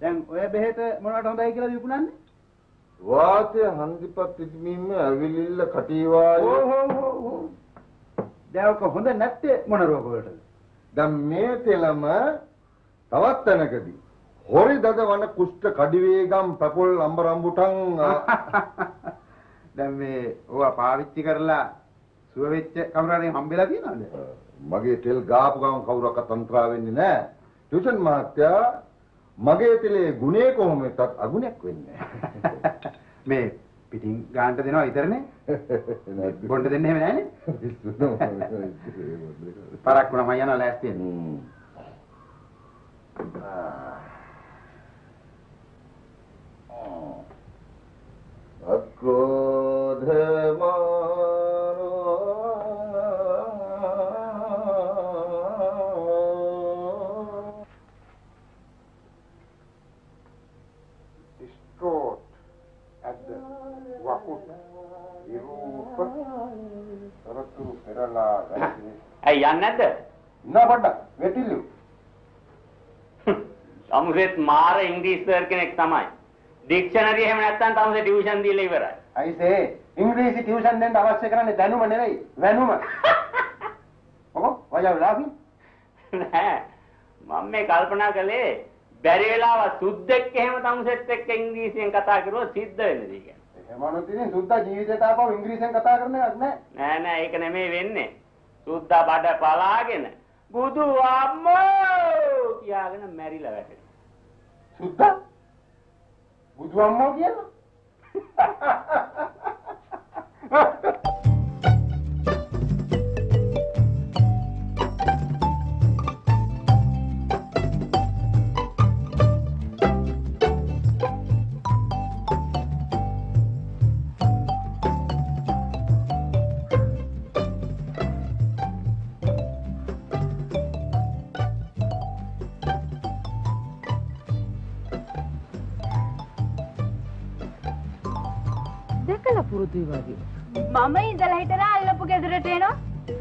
දැන් ඔය බෙහෙත මොනවට හොඳයි කියලා විකුණන්නේ? වාතය හන්දිපත් ඉදීම ඇවිලිල්ල කටීවාය. ඕ. දැන් ඔක හොඳ නැත්තේ මොන රෝග වලටද? දැන් මේ තෙලම තවත් තැනකදී හොරි දදවන කුෂ්ඨ කඩිවේගම් පපොල් අම්බරම්බුටන් දැන් මේ ඕවා පාවිච්චි කරලා සුව වෙච්ච කවුරු හරි හම්බෙලා තියෙනවද? මගේ තෙල් ගාපු ගමන් කවුරක්වත් අන්තරා වෙන්නේ නැහැ. ටියුෂන් මහත්තයා මගේ තෙලේ ගුණේ කොහොමදත් අගුණයක් වෙන්නේ නැහැ. මේ පිටින් ගානට දෙනවා විතරනේ. බොණ්ඩ දෙන්න එහෙම නැහැනේ. පරක් වුණා මම යනවා ලෑස්තියෙන්. ඇයි යන්නේ නැද්ද? නෑ පොඩ්ඩක් වෙටිලු. තමුසෙත් මාර ඉංග්‍රීසි සර් කෙනෙක් තමයි. ඩික්ෂනරි එහෙම නැත්නම් තමුසේ ටියුෂන් දීලා ඉවරයි. අයිසේ ඉංග්‍රීසි ටියුෂන් දෙන්න අවශ්‍ය කරන්නේ දැනුම නෙවෙයි වැනුම. ඔකෝ වයව ලාභි. නෑ. මම මේ කල්පනා කළේ බැරි වෙලාව සුද්දෙක් එහෙම තමුසෙත් එක්ක ඉංග්‍රීසියෙන් කතා කරුවොත් සිද්ධ වෙන්නේ කියන්නේ. එහෙමනොත් ඉතින් සුද්දා ජීවිතේට ආපහු ඉංග්‍රීසියෙන් කතා කරන එකක් නෑ. නෑ ඒක නෙමෙයි වෙන්නේ. සුද්දා බඩ පලාගෙන බුදු අම්මෝ කියාගෙන මැරිලා වැටෙනවා. සුද්දා බුදු අම්මෝ කියනවා. පුරුදුයි වගේ. මම ඉඳලා හිටලා අල්ලපු ගෙදරට එනවා.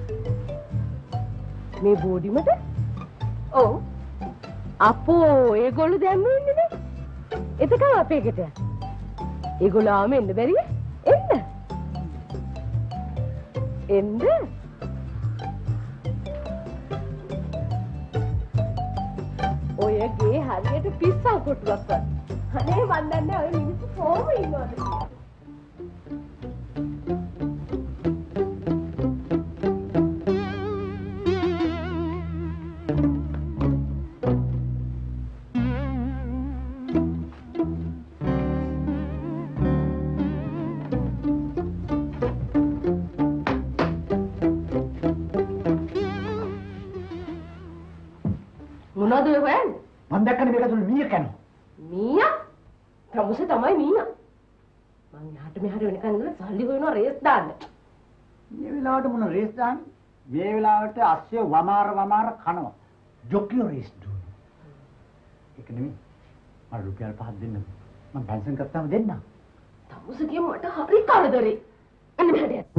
මේ බෝඩිමද? ඔව්. අපෝ ඒගොල්ලෝ දැම්මු ඉන්නේ නේ. එතකම අපේ ගෙට. ඒගොල්ලෝ ආම එන්න බැරිද? එන්න. එන්න. ඔය ගේ හරියට පිස්සල් කොටුවක් වගේ. අනේ මන් දන්නේ ඔය මිනිස්සු කොහොම ඉන්නවද කියලා. මොනවද ඔය හොයන්නේ? මම දැක්කනේ මේක තුල මීයක් යනවා. මීයා? තමුසේ තමයි මීයා. මං යාට මෙහාට වෙනකන් ඉඳලා සල්ලි හොයනවා රේස් දාන්න. මේ වෙලාවට මොන රේස් දාන්නේ? මේ වෙලාවට අස්සය වමාර කනවා. ජොකියෝ රේස් දුවනවා. ඒක නෙමෙයි. මට රුපියල් 5ක් දෙන්න. මම පෙන්ෂන් ගත්තාම දෙන්න. තමුසේ කිය මට හරි කරදරේ. අන්න මෙහාට යන්න.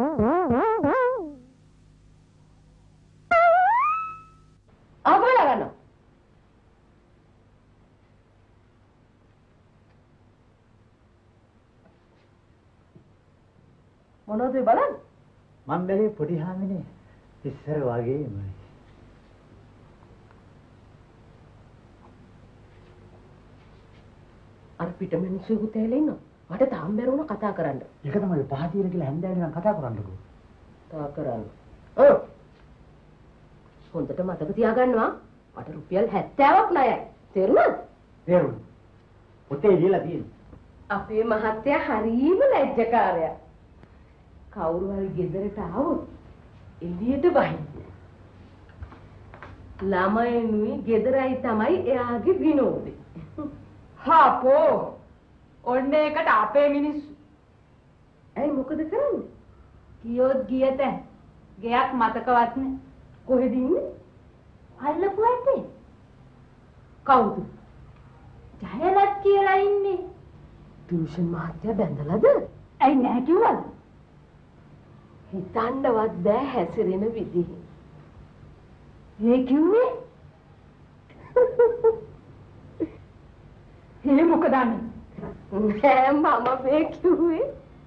ආවලා ගන්න. මොනවද බලන්න? මම බැලේ පොඩි හාමිනේ ඉස්සර වගේමයි. අර පිට මිනිස්සුත් ඇවිල්ලා ඉන්නවා. මට තාම බැරුණා කතා කරන්න. ඒක තමයි පහතියන කියලා හැන්දෑවේ නම් කතා කරන්නකෝ. කතා කරන්න. ඔව්. හොඳට මතක තියාගන්නවා. මට රුපියල් 70ක් ණයයි. තේරුණාද? තේරුණා. පොතේ ලියලා තියෙනවා. අපේ මහත්තයා හරීම ලැජ්ජකාරයා. කවුරු හරි ගෙදරට ආවොත් එළියට වහින්න. ළමයිනුයි ගෙදරයි තමයි එයාගේ විනෝදේ. හාපෝ. ඔන්න ඒකට අපේ මිනිස්සු. ඇයි මොකද කරන්නේ? ගියොත් ගියට ගෙයක් මතකවත් නෑ. කොහෙද ඉන්නේ? අල්ලපු ඇත්තේ. කවුද? ජයලත් කියලා ඉන්නේ. ටියුෂන් මහත්තයා බැඳලාද? ඇයි නෑ කිව්වද? හිතන්නවත් බෑ හැසිරෙන විදිහ. ඒ කිව්වේ? වෙන්නේ මොකද අනේ? නෑ මම මේ කිව්වේ.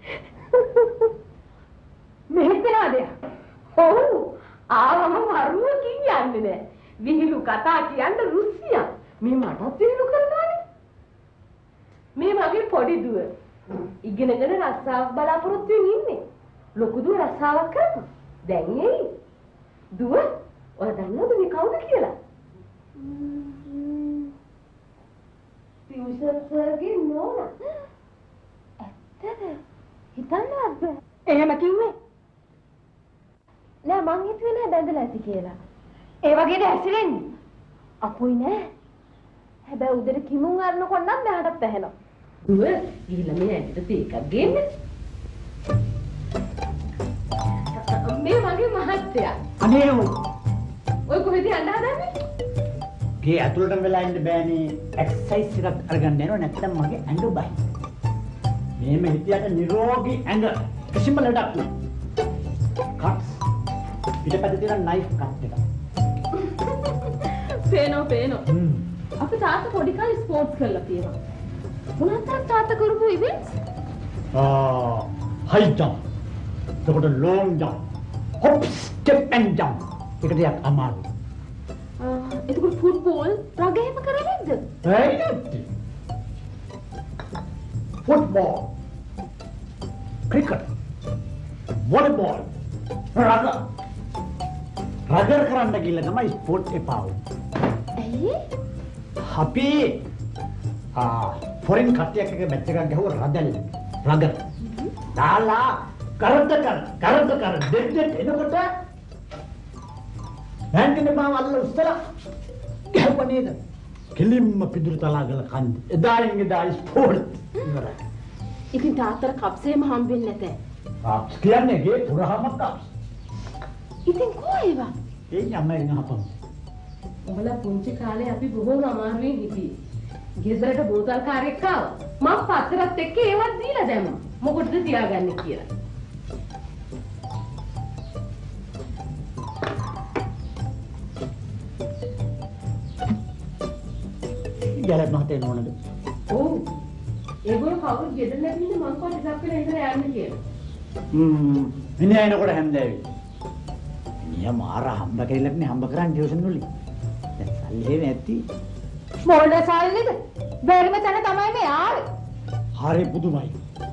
මෙහෙත් නේද? ඔව්. ආවම වරුවකින් යන්නේ නෑ. විහිළු කතා කියන්න රුසියා. මේ මටත් විහිළු කරනවානේ. මේ මගේ පොඩි දුව. ඉගෙනගෙන රස්සාවක් බලාපොරොත්තු වෙමින් ඉන්නේ. ලොකු දුව රස්සාවක් කරනවා. දැන් එයි. දුව, ඔයා දන්නවද මේ කවුද කියලා? ටියුෂන් සර්ගේ නෝනා. ඇත්තද? හිතන්නවත් බෑ. එහෙම කිව්වේ? නෑ මං හිතුවේ නෑ බැඳලා ඇති කියලා. ඒ වගේද ඇසිරෙන්නේ? අපුයි නෑ. හැබැයි උදේට කිමුන් අරනකොට නම් මෙහාටත් ඇහෙනවා. දුව ගිහිල්ලා මේ ඇඟට තේ එකක් ගේන්න. මේ වගේ මහත්තයා. අනේ ඔය කොහෙද යන්න හදන්නේ? ගේ ඇතුළටම වෙලා ඉන්න බෑනේ. එක්සර්සයිස් එකක් අරගන්න යනවා නැත්නම් මගේ ඇඟ බයි. මේම හිතියට නිරෝගී ඇඟ කිසිම ලඩක් නෑ. කට්ස් පිටපැත්තේ තියෙන නයිෆ් කට් එක. පේනෝ. අපි තාත්තා පොඩි කාලේ ස්පෝර්ට්ස් කරලා තියෙනවා. මොනවද තාත්තා කරපු ඉවෙන්ට්ස්? High jump. එතකොට long jump. Hop step and jump. ඒක ටිකක් අමාරුයි. එතකොට ෆුට්බෝල් රග එහෙම කරේ නැද්ද? ඇයි නැත්තේ? ෆුට්බෝල්, ක්‍රිකට්, වොලිබෝල්, රගර් කරන්න ගිහලා තමයි ස්පෝර්ට් එපා වුනේ. ඇයි? අපි ෆොරින් කට්ටියක් එක මැච් එකක් ගහුවා රදල් රගර්. දාලා කරද්ද දෙද්ද එනකොට බෑන්ඩිනේ මාව අල්ල උස්සලා ගහුවා නේද? කෙලින්ම පිදුරු තලාගල කන්ද. එදා ස්පෝර්ට් ඉවරයි. ඉතින් තාත්තට කප්සේම හම්බෙන්නේ නැතේ. කප්ස් කියන්නේ ගේ පුරාම කප්ස්. ඉතින් කො ඒවා? ඒ යමෙන් අහපන්. උඹලා පුංචි කාලේ අපි බොහෝම අමාරුවෙන් හිටියේ. ගෙදරට බෝතල් කාර්යයක් ආවා. මම පත්තරත් එක්ක ඒවත් දීලා දැම්මා. මොකටද තියාගන්නේ කියලා. ගැලප් මහතේ නෝනද? ඔව්. ඒගොල්ලෝ කවුරුත් ගෙදර නැතිනම් මං කොහොමද ටිකක් වෙලා ඉඳලා යන්නේ කියලා. මිනිහා එනකොට හැන්දෑවි. මිනිහා මාර හම්බ කෙරෙලක් නේ හම්බ කරන් ටියුෂන් වලින්. දැන් සල්ලි නැති. මොල්ල සල්ලිද? බැරිම තැන තමයි මේ ආවේ. හරි පුදුමයි.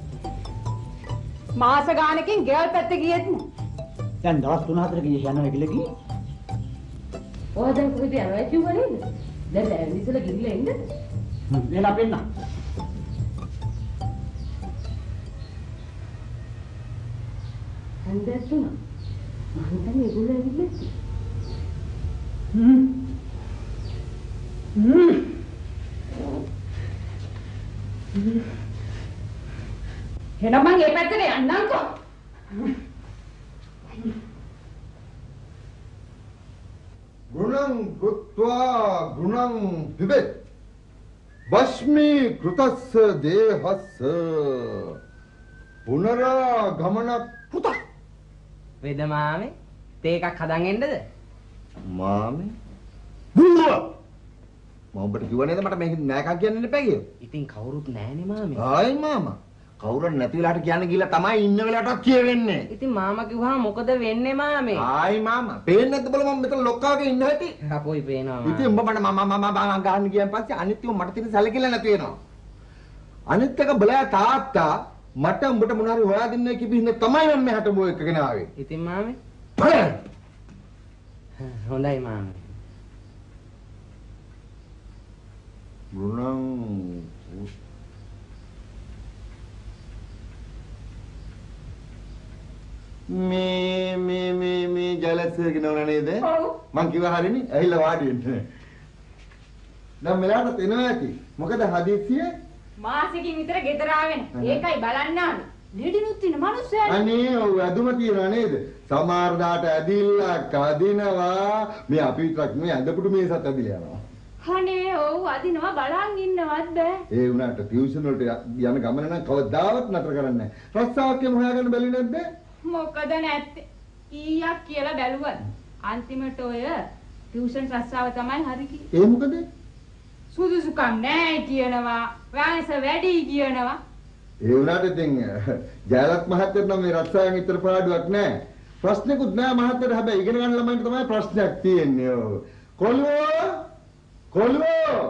මාස ගානකින් ගෙවල් පැත්තේ ගියෙත් නෑ. දැන් දවස් 3-4 ගියේ යනවා කියලා කි. ඔය දැන් කොහෙද යනවා කිව්ව නේද? දැන් දැන් ඉස්සලා ගිහිල්ලා ඉන්නද? එන්න අපෙන්න. හන්දට තුන. මං හිතන්නේ ඒගොල්ලෝ ඇවිල්ලා ඉන්නේ. එහෙනම් මං ඒ පැත්තට යන්නම්කෝ. ගුණං කෘත්වා ගුණං පිබෙත් බස්මී කෘතස්ස දේහස්ස පුනරා ගමනක් පුත වේද මාමේ තේ එකක් හදන් එන්නද මාමේ බුල්වා මම ඔබට කිව්ව නේද මට මේක නෑ එකක් කියන්න එපා කියලා. ඉතින් කවුරුත් නෑනේ මාමේ. ආයි මාමා කවුරුත් නැති වෙලාවට කියන්න ගිහලා තමයි ඉන්න වෙලාවටත් කියවෙන්නේ. ඉතින් මාමා කිව්වහම මොකද වෙන්නේ මාමේ? ආයි මාමා පේන්නේ නැද්ද බල මම මෙතන ලොක්කාගේ ඉන්න හැටි. අපෝයි පේනවා. ඉතින් උඹ මට මම ගන්න ගියන් පස්සේ අනිත් ඒවා මට තියෙන සැලකිල්ල නැති වෙනවා. අනිත් එක බලයා තාත්තා මට උඹට මොන හරි හොයා දෙන්නේ කිව්වින්නේ තමයි මම මෙහාට බෝ එකගෙන ආවේ. ඉතින් මාමේ බලන්න. හොඳයි මාමේ. ගුණං මේ ජලසර්ගේ නෝනා නේද? ඔව්. මං කිව්වා හරිනේ. ඇහිලා වාඩි වෙන්න. දැන් මෙලාට එනවා ඇති. මොකද හදිස්සිය? මාසෙකින් විතර ගෙදර ආවෙන. ඒකයි බලන්න ආවේ. ලීඩිනුත් ඉන්න මිනිස්සයා. අනේ ඔව් ඇදුම තියනවා නේද? සමහර දාට ඇදිල්ලක් අදිනවා. මේ අපි විතරක් මේ ඇඳපුඩු මේසත් ඇදිලා යනවා. අනේ ඔව් අදිනවා බලන් ඉන්නවත් බෑ. ඒ වුණාට ටියුෂන් වලට යන ගමන නම් කවදාවත් නතර කරන්නේ නැහැ. රස්සාවක් එම හොයාගන්න බැලි නැද්ද? මොකද නැත්තේ ඊයක් කියලා බැලුවත් අන්තිමට ඔය ටියුෂන් රස්සාව තමයි හරි කිව්වේ. ඒ මොකද? සුදුසුකම් නැහැ කියනවා. වයස වැඩි කියනවා. ඒ වුණාට ඉතින් ජයලත් මහත්තයාට නම් මේ රස්සාවෙන් ඉතර පාඩුවක් නැහැ. ප්‍රශ්නකුත් නැහැ මහත්තයාට. හැබැයි ඉගෙන ගන්න ළමයින්ට තමයි ප්‍රශ්නයක් තියෙන්නේ. ඔව්. කොළුවෝ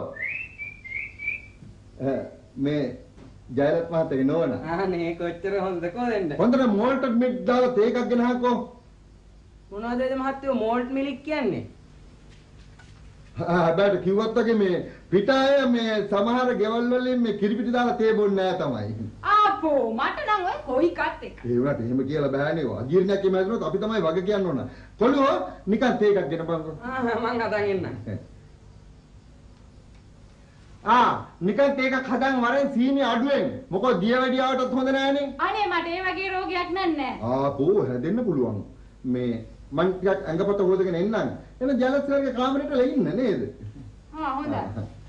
මේ ජයලත් මහත්තයාගේ නෝනා. අනේ කොච්චර හොඳද කොහෙන්ද? හොඳට මෝල්ට් මිල්ක් දාලා තේ එකක් ගෙනහකෝ. මොනවද ඒ මහත්තයෝ මෝල්ට් මිල්ක් කියන්නේ? හැබැයි කිව්වත් වගේ මේ පිටාය මේ සමහර ගෙවල් වලින් මේ කිරිපිටි දාලා තේ බොන්නේ නැහැ තමයි. ආපෝ මට නම් ඔය කොයි කත් එක. ඒ වුණාට එහෙම කියලා බෑනේ. අජීර්ණයක් එහෙම හැදුනොත් අපි තමයි වග කියන්න ඕන. කොළුවෝ නිකන් තේ එකක් ගෙනපන්කෝ. මං හදන් එන්නම්. නිකන් තේ එකක් හදන් වරෙන් සීනි අඩුවෙන්. මොකද දියවැඩියාවටත් හොඳ නෑනේ. අනේ මට ඒ වගේ රෝගයක් නෑ. ආපෝ හැදෙන්න පුළුවන්. මේ මං ටිකක් ඇඟපත හොදගෙන එන්නම්. එන ජලස්ලගේ කාමරේට ලෙන්න නේද? හොඳයි.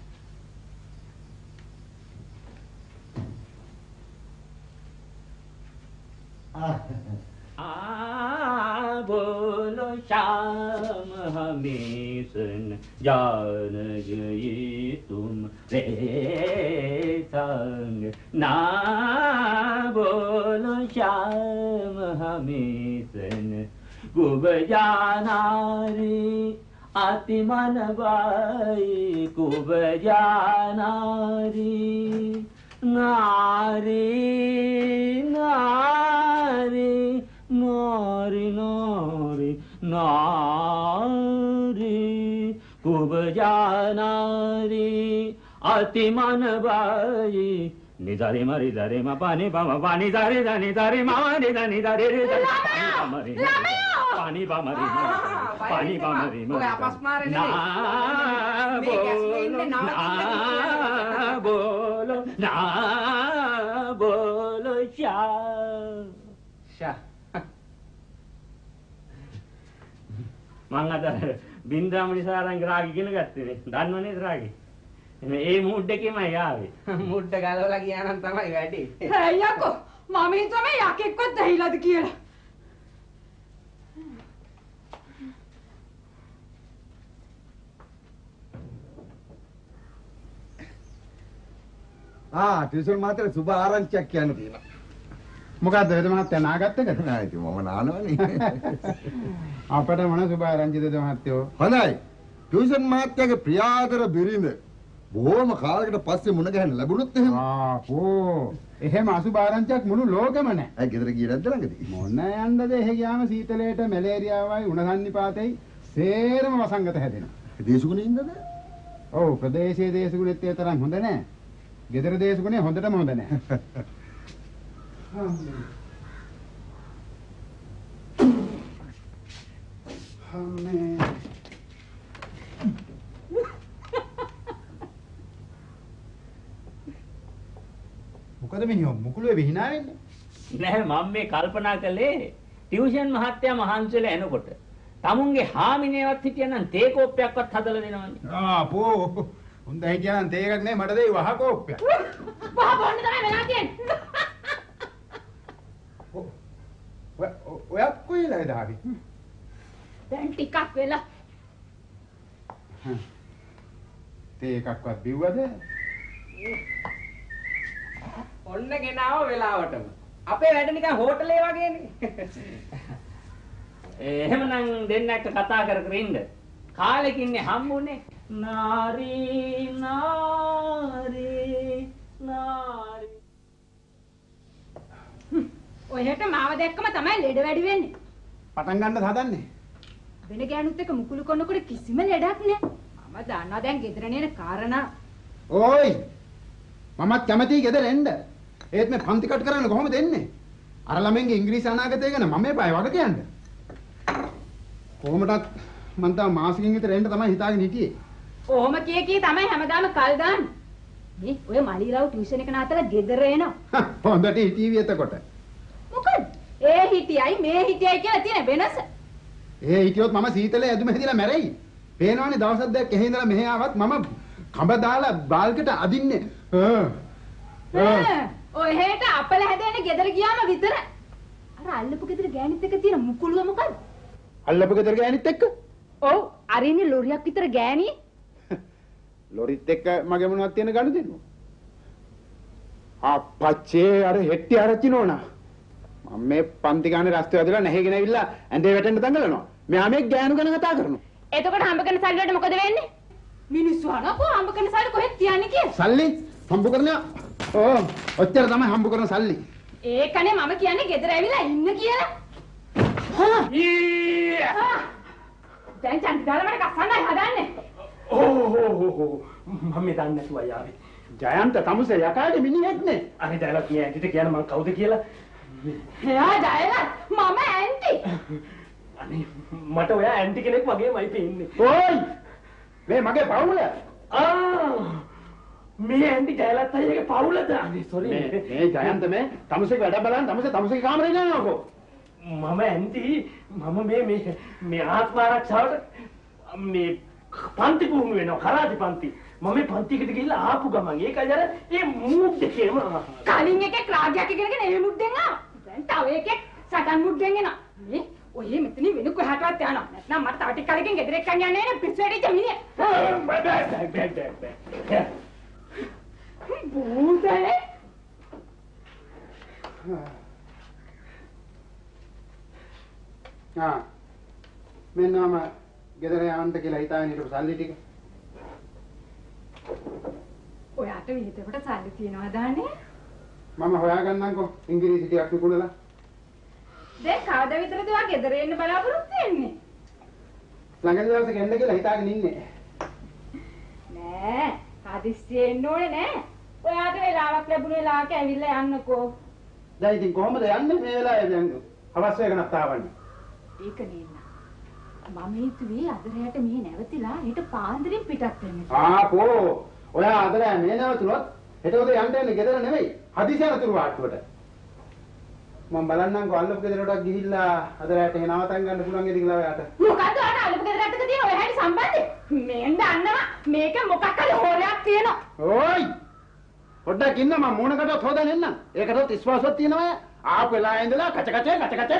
बोलो श्याम हमें जान गए तुम रे संग ना बोलो श्याम हमें गुब जानारी अति मन बाई कुब जानारी नारी नारी नारी नारी नारी कुब जानारी अति मन बाई निदारे मरी दारे मा पानी दारे दानी दारे मा निदानी दारे रे पानी बा मरी बोलो ना बोलो शाह මං අද බින්දාමණි සාරංග රාගය ඉගෙන ගත්තේ නේ. දන්නව නේද රාගය? මේ මූඩ් එකේමයි ආවේ. මුඩ්ඩ ගලවලා ගියා නම් තමයි වැඩි. හේ යකෝ මම හිතුවා මේ යකෙක්වත් ඇහිලාද කියලා. ටියුෂන් මාත්‍රේ සුබ ආරංචියක් කියන්න තියෙනවා. මොකද්ද වේද මහත්තයා නාගත්ත එකද? නෑ ඉතින් මම නානවනේ. අපට මොන සුබ ආරංචිද මහත්තයෝ? හොඳයි. ටියුෂන් මහත්තයාගේ ප්‍රියාදර බිරිඳ බොහොම කාලයකට පස්සේ මුණ ගැහෙන්න ලැබුණොත් එහෙම. එහෙම අසුබ ආරංචියක් මුළු ලෝකෙම නෑ. ඇයි ගෙදර ගියේ නැද්ද ළඟදී? මොන යන්නද එහෙ ගියාම සීතලයට මැලේරියාවයි උණසන්නිපාතයි සේරම වසංගත හැදෙනවා. දේශගුණේ ඉන්නද? ඔව් ප්‍රදේශයේ දේශගුණෙත් ඒ තරම් හොඳ නෑ. ගෙදර දේශගුණේ හොඳටම හොඳ නෑ. මොකද මිනිහෝ මුකුලේ විහිනා වෙන්නේ? නෑ මම මේ කල්පනා කළේ ටියුෂන් මහත්තයා මහන්සියලා එනකොට තමුන්ගේ හාමිනේවත් හිටියනම් තේ කෝප්පයක්වත් හදලා දෙනවනේ. ආපෝ හොඳ හිටියනම් තේ එකක් නේ මට දෙයි වහ කෝප්පයක්. වහ බොන්න තමයි වෙලා තියෙන්නේ. ඔයත් කොයිලා දාවි? දැන් ටිකක් වෙලා. තේ එකක්වත් බිව්වද? ඔන්න ගෙනාව වෙලාවටම. අපේ වැඩ නිකන් හෝටලේ වගේනේ. එහෙමනම් දෙන්න එක්ක කතා කර කර ඉන්න. කාලෙකින්නේ හම්බුනේ නාරි නාරි නාරි. ඔයහෙට මාව දැක්කම තමයි ලෙඩ වැඩි වෙන්නේ. පටන් ගන්නද හදන්නේ? වෙන ගෑනුත් එක්ක මුකුළු කරනකොට කිසිම ලෙඩක් නෑ. මම දන්නවා දැන් ගෙදර නේන කාරණා. ඕයි මමත් කැමතියි ගෙදර එන්න. ඒත් මේ පන්ති කට් කරන්න කොහොමද එන්නේ? අර ළමෙන්ගේ ඉංග්‍රීසි අනාගතය ගැන මම එපායි වග කියන්නේ. කොහොමදත් මං තව මාසෙකින් විතර එන්න තමයි හිතාගෙන හිටියේ. කොහොම කී තමයි හැමදාම කල් දාන්නේ. මේ ඔය මලීරාව ටියුෂන් එක නතර ගෙදර එනවා. හොඳට හිටීවි එතකොට. මොකද? ඒ හිටියයි මේ හිටියයි කියලා තියෙන වෙනස. ඒ හිටියොත් මම සීතලේ ඇදුම හැදිලා මැරෙයි. පේනවනේ දවසක් දෙකක් එහෙ ඉඳලා මෙහෙ ආවත් මම කඹ දාලා බාල්කට අදින්නේ. ඔය හෙට අපල හැදෙන ගෙදර ගියාම විතරයි. අර අල්ලපු ගෙදර ගෑනිත් එක්ක තියෙන මුකුළුව මොකද? අල්ලපු ගෙදර ගෑනිත් එක්ක? ඔව් අරින්නේ ලොරියක් විතර ගෑණි. ලොරිත් එක්ක මගේ මොනවද තියෙන ගනුදෙනුව? අපච්චේ අර හෙට්ටි ආරච්චි නෝනා. මම මේ පන්ති ගානේ රස්ತೆ වැදලා නැහිගෙන ඇවිල්ලා ඇඳේ වැටෙන්න දඟලනවා. මෙයා මේ ගෑනු ගැන කතා කරනවා. එතකොට හම්බ කරන සල්ලි වලට මොකද වෙන්නේ? මිනිස්සු අනකෝ හම්බ කරන සල්ලි කොහෙද තියන්නේ කියලා? සල්ලි හම්බ කරනවා. ඕ ඔච්චර තමයි හම්බ කරන සල්ලි. ඒකනේ මම කියන්නේ ගෙදර ඇවිල්ලා ඉන්න කියලා. දැන් චන්දි දාලා මට කස්සන්නයි හදන්නේ. මම මේ දන්නේ නැතුව ආවේ. ජයන්ත තමුසේ යකාගේ මිනිහෙක් නේ. අනේ දැලක් මේ ඇන්ටිට කියන මං කවුද කියලා. එයා ජයලත් මම ඇන්ටි. අනේ මට ඔයා ඇන්ටි කෙනෙක් වගේමයි පේන්නේ. ඕයි මේ මගේ පවුල. මේ ඇන්ටි ජයලත් අයියගේ පවුලද? අනේ සෝරි. මේ ජයන්ත මේ තමුසේ වැඩ බලන් තමුසේ කාමරේ යනවාකෝ. මම ඇන්ටි මම මේ ආත්ම ආරක්ෂාවට මේ පන්ති පුහුණු වෙනවා කරාටි පන්ති. මම මේ පන්තියකට ගිහිල්ලා ආපු ගමන් ඒකයි අර ඒ මූඩ් එකේම කලින් එකේ රාගයක් ඉගෙනගෙන ඒ මුඩ්ඩෙන් ආවා. දැන් තව එකෙක් සටන් මුඩ්ඩෙන් එනවා. මේ ඔය මෙතනින් වෙන කොහාටවත් යනවා. නැත්නම් මට තව ටික කලකින් ගෙදර එක්කන් යන්නේ නේ පිස්සු වැඩිච්ච මිනිහ. බූතේ. මෙන්නම ගෙදර යන්න කියලා හිතාගෙන හිටපු සල්ලි ටික. ඔයාට විහිදෙකට සල්ලි තියනවා දාන්නේ? මම හොයාගන්නම්කෝ ඉංග්‍රීසි ටිකක් විකුණලා. දැන් කවද විතරද ඔයා ගෙදර එන්න බලාපොරොත්තු වෙන්නේ? ළඟ දවසක එන්න කියලා හිතාගෙන ඉන්නේ. නෑ, හදිස්සියෙ එන්න ඕනේ නෑ. ඔයාට වෙලාවක් ලැබුණ වෙලාවක ඇවිල්ලා යන්නකෝ. දැන් ඉතින් කොහොමද යන්නේ මේ වෙලාවේ දැන් අවශ්‍ය එකක් තාවන්නේ. ඒක නේන්න. මම හිතුවේ අද රැයට මේ නැවතිලා හෙට පාන්දරින් පිටත් වෙන්න. ආපෝ ඔයා අද රැය මේ නැවතුනොත් හෙට උදේ යන්න එන්නේ ගෙදර නෙවෙයි හදිසි යනතුරු වාට්ටුවට. මම බලන්නම්කෝ අල්ලපු ගෙදරටවත් ගිහිල්ලා අද රැයට එන නවතන් ගන්න පුළුවන් ඉතින් කියලා ඔයාට. මොකද්ද ඔයාට අල්ලපු ගෙදරටද තියෙන ඔය හැටි සම්බන්ධය? මෙන් දන්නවා මේක මොකක් හරි හොරයක් තියෙනවා. ඕයි පොඩ්ඩක් ඉන්න මම මූණකටවත් හොදන්න එන්නම්. ඒකටවත් විශ්වාසයක් තියෙනවා. ආපු වෙලාවේ ඉඳලා කච කච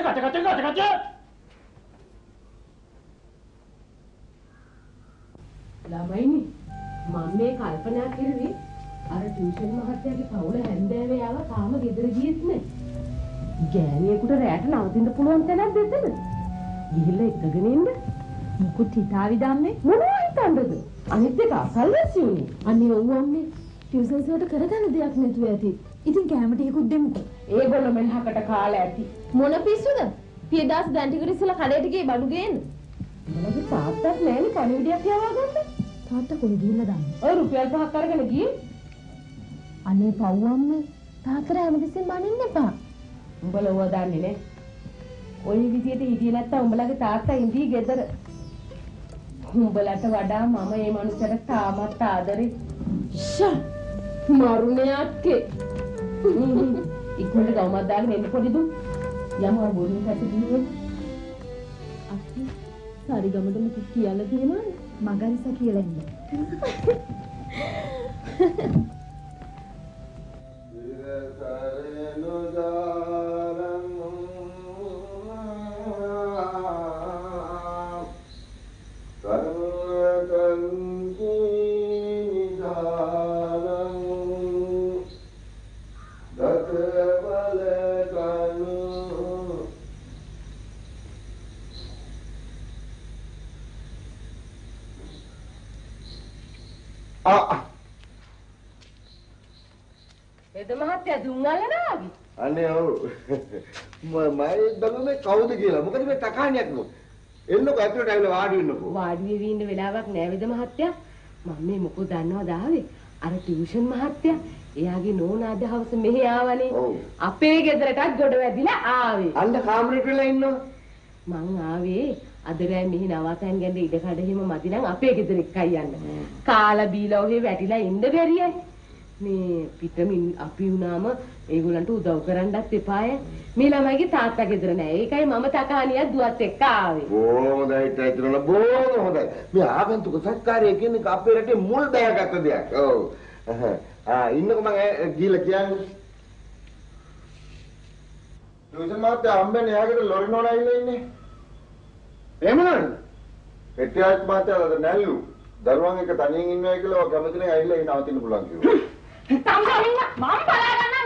ළමයිනි මම මේ කල්පනා කරුවේ අර ටියුෂන් මහත්තයාගේ පවුල හැන්දෑවේ ආව තාම ගෙදර ගියෙත් නෑ. ගෑණියෙකුට රැට නවතින්න පුළුවන් තැනක් දෙතද? ගිහිල්ලා එක්කගෙන ඉන්න. මුකුත් හිතාවි දන්නේ මොනවා හිතන්නද? අනිත් එක අසල්වැසි උනේ. අනේ ඔව් අම්මේ ටියුෂන්ස් වලට කරගන්න දෙයක් නැතුව ඇති. ඉතින් කැම ටිකකුත් දෙමුකෝ. ඒගොල්ලෝ මෙලහකට කාලා ඇති. මොන පිස්සුද? පියදාස් දැන් ටිකට ඉස්සලා කඩේට ගියේ බඩු ගේන්න. මොනවද තාත්තක් නෑනේ කණිවිඩයක් යවා ගන්න. තාත්තා කොහෙද ගිහිල්ලා දාන්නේ? ඔය රුපියල් 5ක් අරගෙන ගියේ. අනේ පව්වම්මේ තාත්තට හැමතිස්සෙම බනින්න එපා. උඹලා ඕවා දන්නේ නේ. ඔය විදියට හිටියේ නැත්තම් උඹලගේ තාත්තා ඉඳී ගෙදර. උඹලට වඩා මම මේ මනුස්සයට තාමත් ආදරේ. ෂා මරුනේ අක්කේ. ඉක්මනට ගවමක් දාගෙන එන්න පොඩිදු. යමෝ බොරුන් කැටි අක්කේ සාරිගමඩ මොකක් කියලා තියෙනවද? මගන්ස කියලා ඉන්න. එද මහත්තයා දුම් අල්ලනවා. අනේ ඔව්. මම දන්නේ කවුද කියලා. මොකද මේ තකාණියක් නෝ. එන්නකෝ ඇතුළට ඇවිල්ලා වාඩි වෙන්නකෝ. වාඩි වෙවි ඉන්න වෙලාවක් නෑ වේද මහත්තයා. මම මේ මොකෝ දන්නවද ආවේ? අර ටියුෂන් මහත්තයා එයාගේ නෝනා අද හවස මෙහෙ ආවනේ. අපේ ගෙදරටත් ගොඩ වැදිලා ආවේ. අන්න කාමරේට වෙලා ඉන්නවා. මං ආවේ අද රෑ මෙහි නවතන් ගැන ඉඩ කඩ හිම මදි නම් අපේ ගෙදර එක්කයි යන්න. කාලා බීලා ඔහේ වැටිලා ඉන්න බැරියයි. මේ පිටමින් අපි වුණාම ඒගොල්ලන්ට උදව් කරන්නත් එපාය. මේ ළමයිගේ තාත්තා ගෙදර නෑ. ඒකයි මම තකානියක් දුවත් එක්ක ආවේ. බොහොම හොඳයි ටයිතුන බොහොම හොඳයි. මේ ආගන්තුක සත්කාරය කියන්නේ අපේ රටේ මුල් බෑගත්ත දෙයක්. ඔව්. ඉන්නකෝ මම ගිහලා කියන්නේ. ටියුෂන් මාත්‍යා හම්බෙන්නේ එයාකට ලොරි නෝනා ඉන්නේ. එහෙම නේද? එටියක් මාත්‍යාද නැල්ලු. දරුවන් එක තනියෙන් ඉන්නවා කියලා ඔය කැමති නැහැ ඇවිල්ලා ඉන්න අවතින්න පුළුවන් කිව්වා. තම්බමින්න මම බලා ගන්නම්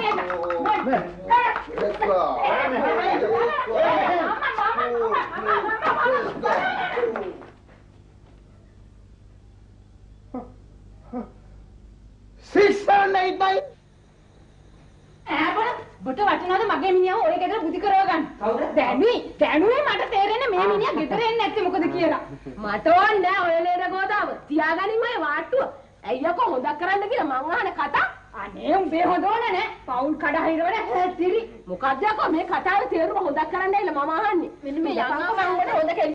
බොට වටිනවද මගේ මිනිහව ඔය ගෙදර බුදි කරව ගන්න. දැනුයි මට තේරෙන්නේ මේ මිනිහා ගෙදර එන්නේ නැත්තේ මොකද කියලා. මට ඕනේ ඔය ලේන ගෝදාව. තියාගනින් ඔය වාට්ටුව. ඇයියකෝ හොදක් කරන්න කියලා මං අහන කතා. අනේ උඹේ හොඳ ඕනේ නේ. පවුල් කඩහිරවල හැතිරි. මොකද්ද යකෝ මේ කතාවේ තේරුම හොදක් කරන්න ඇවිල්ලා මම අහන්නේ. මෙන්න මේ යනවා මම හොඳ